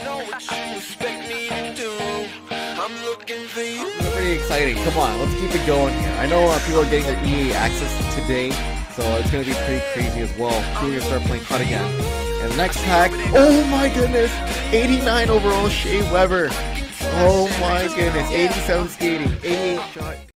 It's pretty exciting. Come on, let's keep it going here. I know people are getting their EA access today, so it's going to be pretty crazy as well. We're going to start playing CUT again. And the next pack, oh my goodness, 89 overall Shea Weber. Oh my goodness, 87 skating, 88 shot.